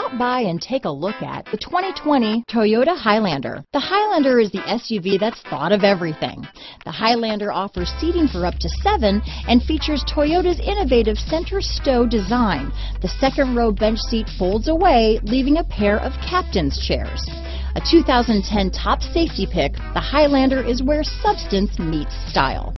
Stop by and take a look at the 2020 Toyota Highlander. The Highlander is the SUV that's thought of everything. The Highlander offers seating for up to 7 and features Toyota's innovative center stow design. The second row bench seat folds away, leaving a pair of captain's chairs. A 2010 top safety pick, the Highlander is where substance meets style.